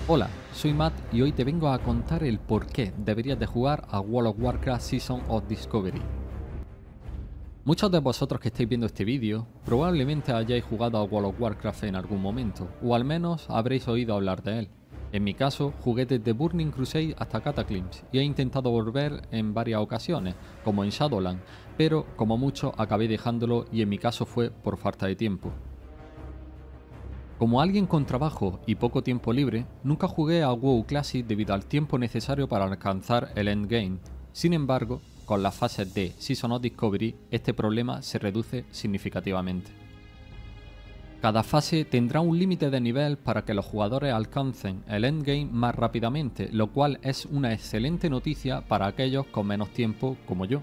Hola, soy Matt y hoy te vengo a contar el por qué deberías de jugar a World of Warcraft Season of Discovery. Muchos de vosotros que estáis viendo este vídeo probablemente hayáis jugado a World of Warcraft en algún momento, o al menos habréis oído hablar de él. En mi caso, jugué desde Burning Crusade hasta Cataclysm y he intentado volver en varias ocasiones, como en Shadowlands, pero como mucho acabé dejándolo y en mi caso fue por falta de tiempo. Como alguien con trabajo y poco tiempo libre, nunca jugué a WoW Classic debido al tiempo necesario para alcanzar el endgame. Sin embargo, con las fases de Season of Discovery, este problema se reduce significativamente. Cada fase tendrá un límite de nivel para que los jugadores alcancen el endgame más rápidamente, lo cual es una excelente noticia para aquellos con menos tiempo como yo.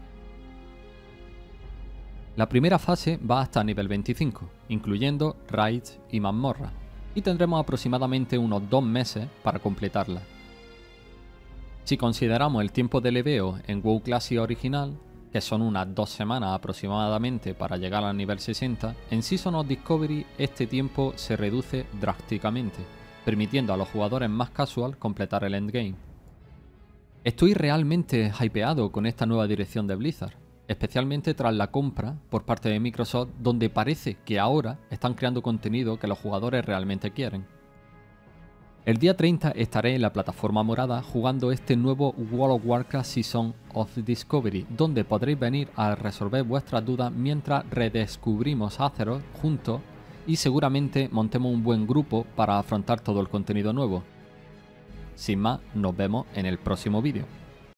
La primera fase va hasta nivel 25, incluyendo raids y mazmorras, y tendremos aproximadamente unos 2 meses para completarla. Si consideramos el tiempo de leveo en WoW Classic original, que son unas 2 semanas aproximadamente para llegar al nivel 60, en Season of Discovery este tiempo se reduce drásticamente, permitiendo a los jugadores más casual completar el endgame. Estoy realmente hypeado con esta nueva dirección de Blizzard, especialmente tras la compra por parte de Microsoft, donde parece que ahora están creando contenido que los jugadores realmente quieren. El día 30 estaré en la plataforma morada jugando este nuevo World of Warcraft Season of Discovery, donde podréis venir a resolver vuestras dudas mientras redescubrimos Azeroth juntos y seguramente montemos un buen grupo para afrontar todo el contenido nuevo. Sin más, nos vemos en el próximo vídeo.